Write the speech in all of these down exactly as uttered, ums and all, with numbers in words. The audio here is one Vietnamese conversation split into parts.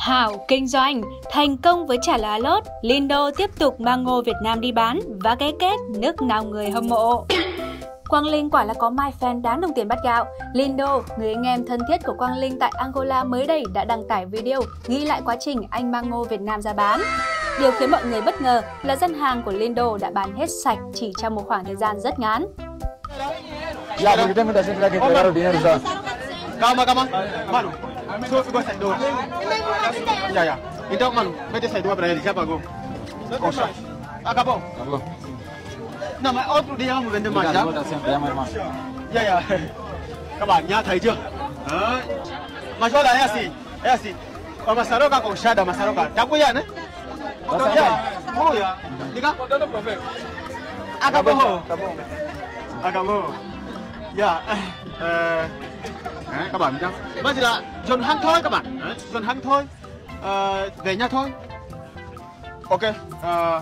Hảo kinh doanh, thành công với chả lá lốt, Lindo tiếp tục mang ngô Việt Nam đi bán và cái kết nức nào người hâm mộ. Quang Linh quả là có my fan đáng đồng tiền bát gạo. Lindo, người anh em thân thiết của Quang Linh tại Angola mới đây đã đăng tải video ghi lại quá trình anh mang ngô Việt Nam ra bán. Điều khiến mọi người bất ngờ là dân hàng của Lindo đã bán hết sạch chỉ trong một khoảng thời gian rất ngắn. Calma, calma. Mano, só ficou sem dor. Ya, ya. Então, mano, mete essa dor pra ele, já pagou. Poxa. Acabou? Acabou. Não, mas outro dia vamos vender mais, já? Ya, ya. Các bạn nhá, thấy chưa? Đấy. Mà cho là é assim, é assim. Còn maçaroca com chá da maçaroca, já conhece, né? Ya. Oh, ya. Diga. Acabou. Acabou. Acabou. Ya. Eh. Đấy, các bạn nhá. Bây giờ là dồn hăng thôi các bạn. Đấy, dồn hăng thôi. À, về nhà thôi. Ok. À,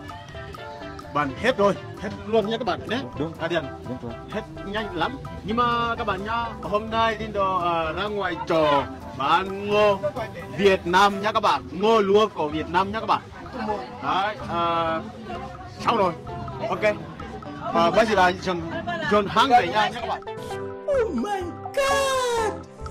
bạn hết rồi, hết luôn nha các bạn nhé. Đúng. À, Điền. Đúng rồi. Hết nhanh lắm. Nhưng mà các bạn nhá, hôm nay Lindo à, ra ngoài chợ bán ngô Việt Nam nha các bạn. Ngô lúa của Việt Nam nha các bạn. Đấy. À, xong rồi. Ok. À, bây giờ là dồn dồn hăng về nhà nha các bạn. Oh my God!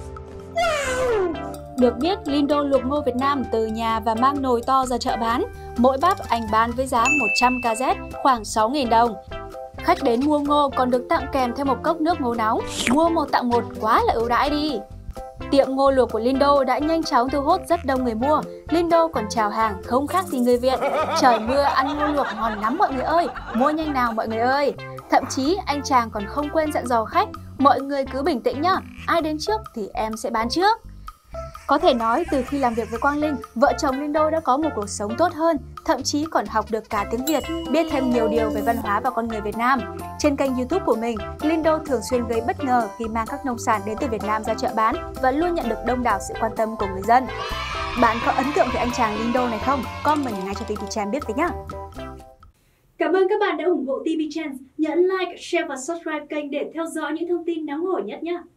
Wow! Được biết, Lindo luộc ngô Việt Nam từ nhà và mang nồi to ra chợ bán. Mỗi bắp anh bán với giá một trăm ca dét, khoảng sáu nghìn đồng. Khách đến mua ngô còn được tặng kèm theo một cốc nước ngô nóng. Mua một tặng một quá là ưu đãi đi. Tiệm ngô luộc của Lindo đã nhanh chóng thu hút rất đông người mua. Lindo còn chào hàng không khác gì người Việt. Trời mưa ăn ngô luộc ngon lắm mọi người ơi, mua nhanh nào mọi người ơi. Thậm chí anh chàng còn không quên dặn dò khách, mọi người cứ bình tĩnh nhá, ai đến trước thì em sẽ bán trước. Có thể nói từ khi làm việc với Quang Linh, vợ chồng Lindo đã có một cuộc sống tốt hơn, thậm chí còn học được cả tiếng Việt, biết thêm nhiều điều về văn hóa và con người Việt Nam. Trên kênh YouTube của mình, Lindo thường xuyên gây bất ngờ khi mang các nông sản đến từ Việt Nam ra chợ bán và luôn nhận được đông đảo sự quan tâm của người dân. Bạn có ấn tượng về anh chàng Lindo này không? Comment ngay cho tê vê Channel biết với nhá! Cảm ơn các bạn đã ủng hộ tê vê Channel. Nhấn like, share và subscribe kênh để theo dõi những thông tin nóng hổi nhất nhé!